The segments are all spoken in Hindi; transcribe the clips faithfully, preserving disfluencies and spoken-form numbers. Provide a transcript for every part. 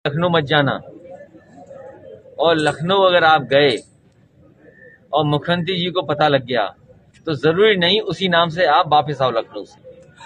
लखनऊ मत जाना। और लखनऊ अगर आप गए और मुख्यमंत्री जी को पता लग गया तो जरूरी नहीं उसी नाम से आप वापस आओ लखनऊ से,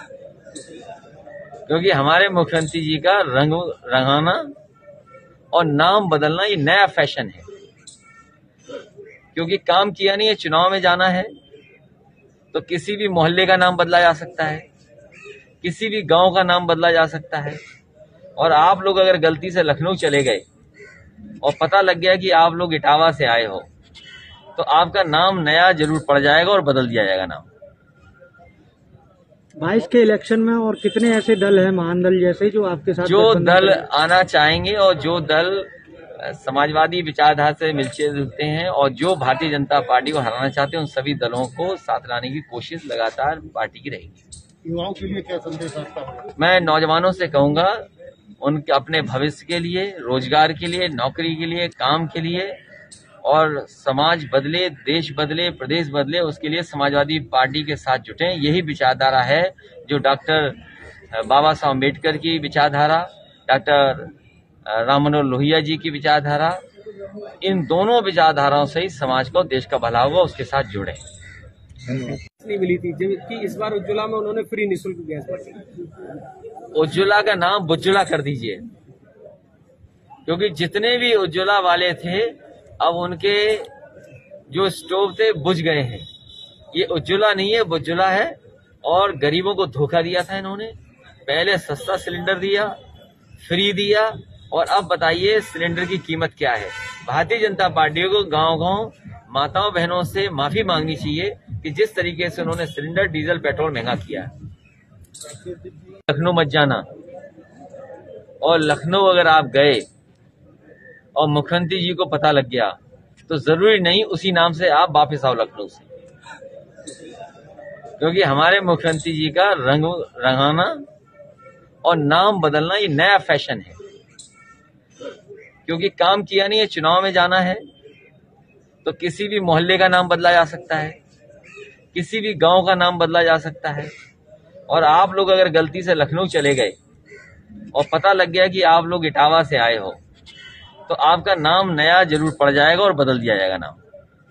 क्योंकि हमारे मुख्यमंत्री जी का रंग रंगाना और नाम बदलना ये नया फैशन है। क्योंकि काम किया नहीं है, चुनाव में जाना है तो किसी भी मोहल्ले का नाम बदला जा सकता है, किसी भी गांव का नाम बदला जा सकता है। और आप लोग अगर गलती से लखनऊ चले गए और पता लग गया कि आप लोग इटावा से आए हो तो आपका नाम नया जरूर पड़ जाएगा और बदल दिया जाएगा नाम। बाईस के इलेक्शन में और कितने ऐसे दल हैं, महान दल जैसे, जो आपके साथ जो दल आना चाहेंगे और जो दल समाजवादी विचारधारा से मिलते जुलते हैं और जो भारतीय जनता पार्टी को हराना चाहते हैं, उन सभी दलों को साथ लाने की कोशिश लगातार पार्टी की रहेगी। युवाओं के लिए क्या संदेश आपका है? मैं नौजवानों से कहूंगा उनके अपने भविष्य के लिए, रोजगार के लिए, नौकरी के लिए, काम के लिए और समाज बदले, देश बदले, प्रदेश बदले, उसके लिए समाजवादी पार्टी के साथ जुटें। यही विचारधारा है जो डॉक्टर बाबा साहब अम्बेडकर की विचारधारा, डॉक्टर राम मनोहर लोहिया जी की विचारधारा, इन दोनों विचारधाराओं से ही समाज को, देश का भला होगा, उसके साथ जुड़े। नहीं मिली थी जबकि इस बार उज्ज्वला में उन्होंने फ्री निःशुल्क गैस बांटी। उज्ज्वला का नाम बुज्जुला कर दीजिए, क्योंकि जितने भी उज्ज्वला वाले थे अब उनके जो स्टोव थे बुझ गए हैं। ये उज्ज्वला नहीं है, बुज्जुला है। और गरीबों को धोखा दिया था इन्होंने। पहले सस्ता सिलेंडर दिया, फ्री दिया, और अब बताइए सिलेंडर की कीमत क्या है। भारतीय जनता पार्टी को गांव-गांव माताओं बहनों से माफी मांगनी चाहिए कि जिस तरीके से उन्होंने सिलेंडर, डीजल, पेट्रोल महंगा किया है। लखनऊ मत जाना। और लखनऊ अगर आप गए और मुख्यमंत्री जी को पता लग गया तो जरूरी नहीं उसी नाम से आप वापस आओ लखनऊ से, क्योंकि हमारे मुख्यमंत्री जी का रंग रंगाना और नाम बदलना ये नया फैशन है। क्योंकि काम किया नहीं है, चुनाव में जाना है तो किसी भी मोहल्ले का नाम बदला जा सकता है, किसी भी गांव का नाम बदला जा सकता है। और आप लोग अगर गलती से लखनऊ चले गए और पता लग गया कि आप लोग इटावा से आए हो तो आपका नाम नया जरूर पड़ जाएगा और बदल दिया जाएगा नाम।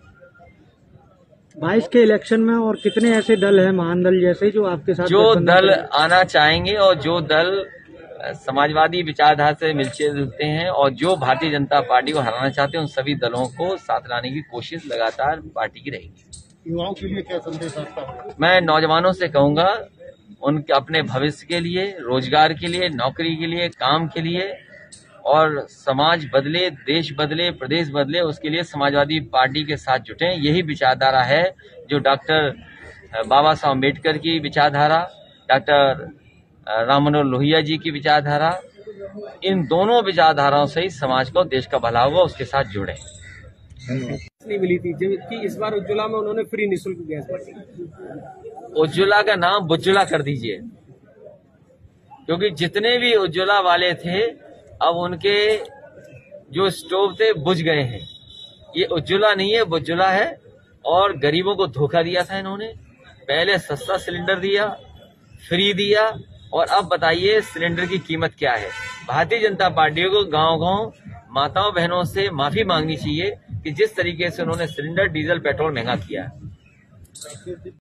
बाईस के इलेक्शन में और कितने ऐसे दल हैं, महान दल जैसे, जो आपके साथ जो दल आना चाहेंगे और जो दल समाजवादी विचारधारा से मिलते जुलते हैं और जो भारतीय जनता पार्टी को हराना चाहते हैं, उन सभी दलों को साथ लाने की कोशिश लगातार पार्टी की रहेगी। युवाओं के लिए क्या संदेश आपका है? मैं नौजवानों से कहूंगा उनके अपने भविष्य के लिए, रोजगार के लिए, नौकरी के लिए, काम के लिए और समाज बदले, देश बदले, प्रदेश बदले, उसके लिए समाजवादी पार्टी के साथ जुटें। यही विचारधारा है जो डॉक्टर बाबा साहब अम्बेडकर की विचारधारा, डॉक्टर राम मनोहर लोहिया जी की विचारधारा, इन दोनों विचारधाराओं से ही समाज को, देश का भला होगा, उसके साथ जुड़े। नहीं मिली थी जबकि इस बार उज्ज्वला में उन्होंने फ्री निःशुल्क गैस बांटी। उज्ज्वला का नाम बुज्जुला कर दीजिए, क्योंकि जितने भी उज्ज्वला वाले थे अब उनके जो स्टोव थे बुझ गए हैं। ये उज्ज्वला नहीं है, बुज्जुला है। और गरीबों को धोखा दिया था इन्होंने। पहले सस्ता सिलेंडर दिया, फ्री दिया, और अब बताइए सिलेंडर की कीमत क्या है। भारतीय जनता पार्टी को गांव-गांव माताओं बहनों से माफी मांगनी चाहिए कि जिस तरीके से उन्होंने सिलेंडर, डीजल, पेट्रोल महंगा किया है।